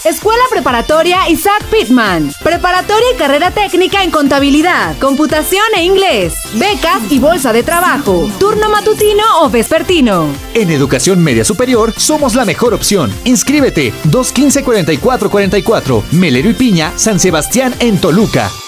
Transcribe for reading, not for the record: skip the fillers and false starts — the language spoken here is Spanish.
Escuela Preparatoria Isaac Pitman. Preparatoria y carrera técnica en contabilidad, computación e inglés. Becas y bolsa de trabajo. Turno matutino o vespertino. En educación media superior somos la mejor opción. Inscríbete 215-4444. Melero y Piña, San Sebastián en Toluca.